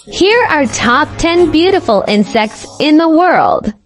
Here are top 10 beautiful insects in the world.